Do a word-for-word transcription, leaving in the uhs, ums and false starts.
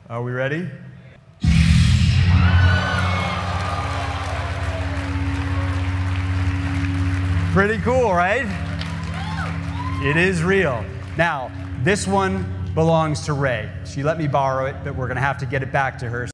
Are we ready? Pretty cool, right? It is real. Now, this one belongs to Ray. She let me borrow it, but we're gonna have to get it back to her.